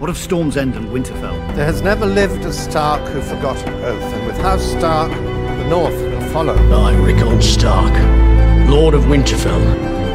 What of Storm's End and Winterfell? There has never lived a Stark who forgot an oath, and with House Stark, the North will follow. I, Rickon Stark, Lord of Winterfell,